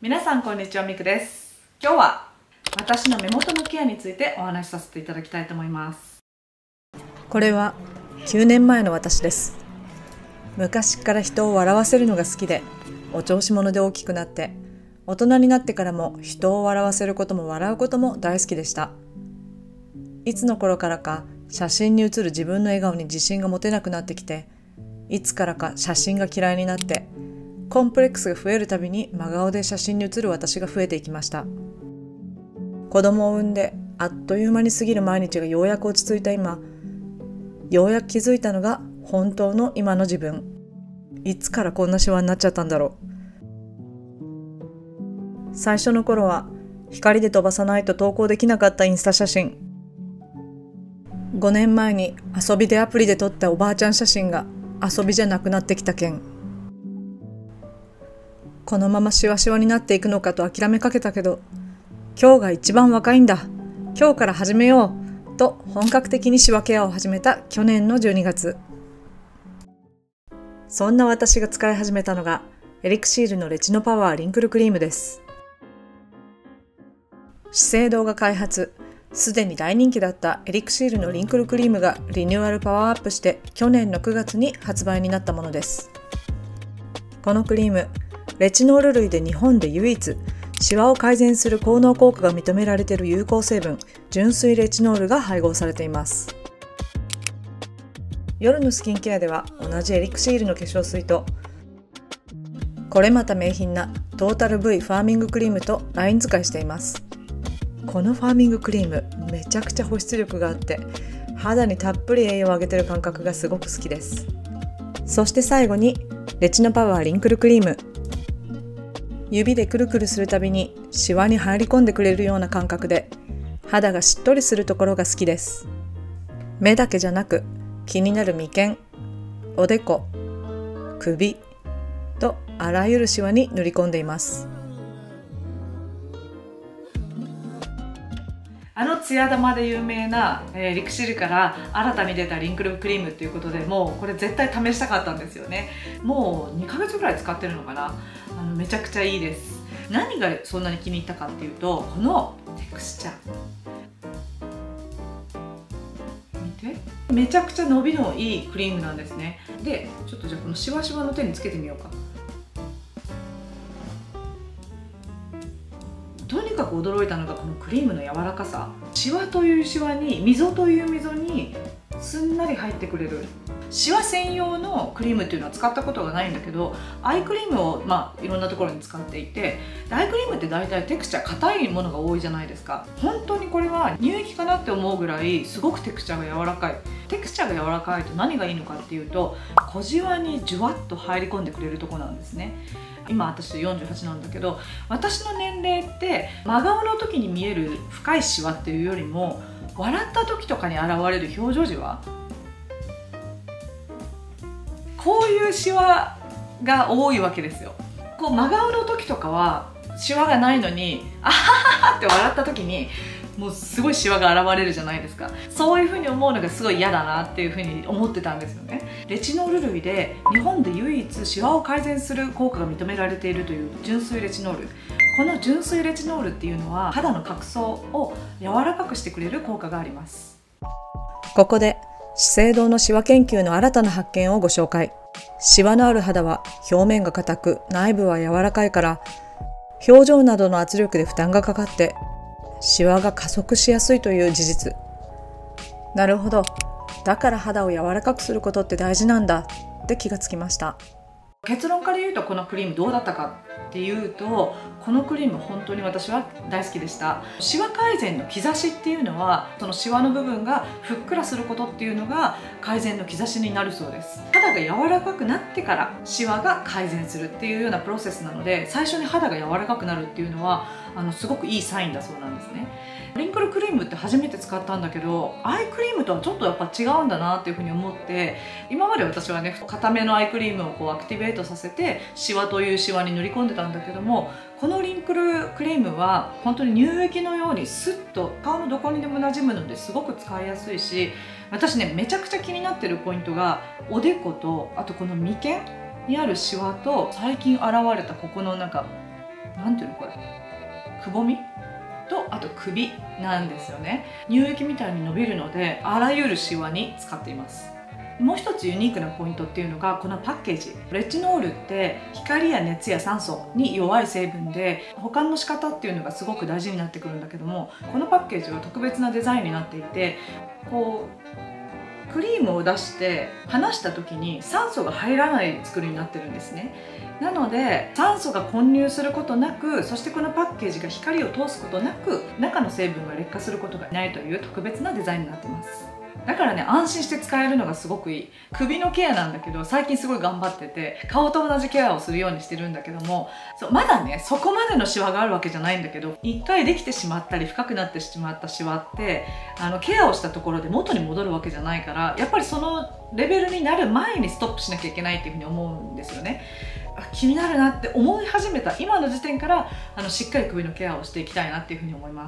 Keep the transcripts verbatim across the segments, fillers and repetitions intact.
皆さんこんにちは、みくです。今日は私の目元のケアについてお話しさせていただきたいと思います。 これはきゅうねんまえの私です。昔から人を笑わせるのが好きで、お調子者で大きくなって、大人になってからも人を笑わせることも笑うことも大好きでした。いつの頃からか写真に写る自分の笑顔に自信が持てなくなってきて、いつからか写真が嫌いになって、コンプレックスが増えるたびに真顔で写真に写る私が増えていきました。子供を産んであっという間に過ぎる毎日がようやく落ち着いた今、ようやく気づいたのが本当の今の自分。いつからこんなシワになっちゃったんだろう。最初の頃は光で飛ばさないと投稿できなかったインスタ写真。ごねんまえに遊びでアプリで撮ったおばあちゃん写真が遊びじゃなくなってきた件。このままシワシワになっていくのかと諦めかけたけど、今日が一番若いんだ、今日から始めようと本格的にシワケアを始めた去年のじゅうにがつ。そんな私が使い始めたのがエリクシールのレチノパワーリンクルクリームです。資生堂が開発、すでに大人気だったエリクシールのリンクルクリームがリニューアルパワーアップして去年のくがつに発売になったものです。このクリーム、レチノール類で日本で唯一シワを改善する効能効果が認められている有効成分、純粋レチノールが配合されています。夜のスキンケアでは同じエリクシールの化粧水と、これまた名品なトータル V ファーミングクリームとライン使いしています。このファーミングクリーム、めちゃくちゃ保湿力があって肌にたっぷり栄養をあげてる感覚がすごく好きです。そして最後にレチノパワーリンクルクリーム。指でくるくるするたびにシワに入り込んでくれるような感覚で、肌がしっとりするところが好きです。目だけじゃなく気になる眉間、おでこ、首とあらゆるシワに塗り込んでいます。 あのツヤ玉で有名な、えー、エリクシールから新たに出たリンクルクリームということで、もうこれ絶対試したかったんですよね。もうにかげつぐらい使ってるのかな。あのめちゃくちゃいいです。何がそんなに気に入ったかっていうと、このテクスチャー見て、めちゃくちゃ伸びのいいクリームなんですね。でちょっとじゃあこのシワシワの手につけてみようか。とにかく驚いたのがこのクリームの柔らかさ。シワというシワに溝という溝にすんなり入ってくれる。シワ専用のクリームっていうのは使ったことがないんだけど、アイクリームをまあいろんなところに使っていて、アイクリームって大体テクスチャー硬いものが多いじゃないですか。本当にこれは乳液かなって思うぐらいすごくテクスチャーが柔らかい。テクスチャーが柔らかいと何がいいのかっていうと、小じわにじゅわっと入り込んでくれるところなんですね。今私よんじゅうはちなんだけど、私の年齢って真顔の時に見える深いシワっていうよりも、笑った時とかに現れる表情じわ、こういうシワが多いわけですよ。こう真顔の時とかはシワがないのに、あはははって笑った時にもうすごいシワが現れるじゃないですか。そういう風に思うのがすごい嫌だなっていう風に思ってたんですよね。レチノール類で日本で唯一シワを改善する効果が認められているという純粋レチノール。この純粋レチノールっていうのは肌の角層を柔らかくしてくれる効果があります。 ここで資生堂のシワ研究の新たな発見をご紹介。シワのある肌は表面が硬く内部は柔らかいから、表情などの圧力で負担がかかってシワが加速しやすいという事実。なるほど、だから肌を柔らかくすることって大事なんだって気がつきました。 結論から言うと、このクリームどうだったかっていうと、このクリーム本当に私は大好きでした。シワ改善の兆しっていうのは、そのシワの部分がふっくらすることっていうのが改善の兆しになるそうです。肌が柔らかくなってからシワが改善するっていうようなプロセスなので、最初に肌が柔らかくなるっていうのはあのすごくいいサインだそうなんですね。リンクルクリームって初めて使ったんだけど、アイクリームとはちょっとやっぱ違うんだなっていうふうに思って、今まで私はね、固めのアイクリームをこうアクティベートさせてシワというシワに塗り込んでたんだけども、このリンクルクリームは本当に乳液のようにスッと顔のどこにでも馴染むのですごく使いやすいし、私ねめちゃくちゃ気になってるポイントが、おでことあとこの眉間にあるシワと、最近現れたここのなんかなんていうのこれ、くぼみとあと首なんですよね。乳液みたいに伸びるのであらゆるシワに使っています。もう一つユニークなポイントっていうのがこのパッケージ。レチノールって光や熱や酸素に弱い成分で、保管の仕方っていうのがすごく大事になってくるんだけども、このパッケージは特別なデザインになっていて、こうクリームを出して離した時に酸素が入らない作りになってるんですね。なので酸素が混入することなく、そしてこのパッケージが光を通すことなく、中の成分が劣化することがないという特別なデザインになってます。だからね、安心して使えるのがすごくいい。首のケアなんだけど、最近すごい頑張ってて、顔と同じケアをするようにしてるんだけども、そうまだねそこまでのシワがあるわけじゃないんだけど、一回できてしまったり深くなってしまったシワってあのケアをしたところで元に戻るわけじゃないから、やっぱりそのレベルになる前にストップしなきゃいけないっていうふうに思うんですよね。あ、気になるなって思い始めた今の時点からあのしっかり首のケアをしていきたいなっていうふうに思います。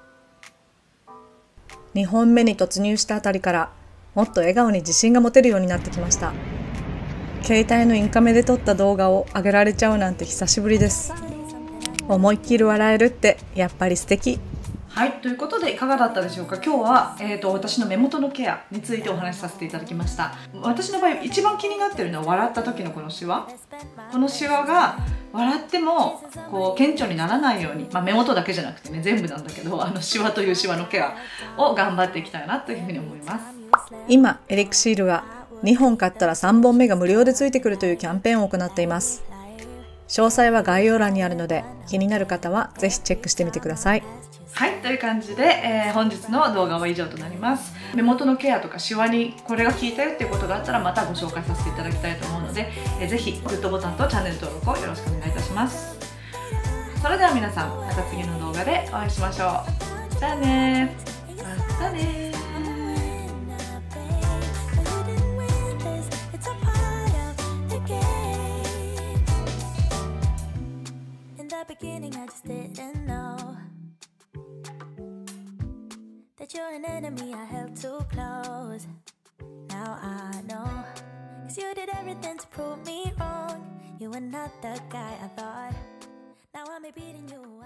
にほんめに突入したあたりからもっと笑顔に自信が持てるようになってきました。携帯のインカメで撮った動画を上げられちゃうなんて久しぶりです。思いっきり笑えるってやっぱり素敵。 はい、ということでいかがだったでしょうか。今日は、えーと、私の目元のケアについてお話しさせていただきました。私の場合一番気になってるのは笑った時のこのシワ。このシワが笑ってもこう顕著にならないように、まあ、目元だけじゃなくてね全部なんだけど、あのシワというシワのケアを頑張っていきたいなというふうに思います。 今エリクシールはにほん買ったらさんぼんめが無料でついてくるというキャンペーンを行っています。詳細は概要欄にあるので、気になる方はぜひチェックしてみてください。 はい、という感じで、えー、本日の動画は以上となります。目元のケアとかシワにこれが効いたよっていうことがあったらまたご紹介させていただきたいと思うので、えー、ぜひグッドボタンとチャンネル登録をよろしくお願いいたします。それでは皆さん、また次の動画でお会いしましょう。じゃあねー。またねー。 Beginning, I just didn't know that you're an enemy I held too close. Now I know, 'cause you did everything to prove me wrong. You were not the guy I thought. Now I'm beating you.